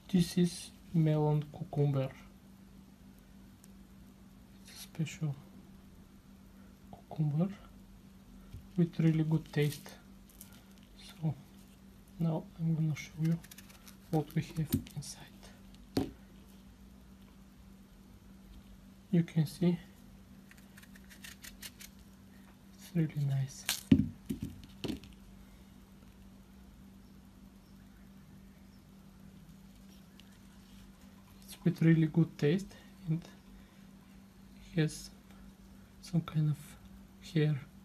This is melon cucumber. It's a special cucumber with really good taste. So now I'm gonna show you what we have inside. You can see it's really nice. It's with really good taste and has some kind of hair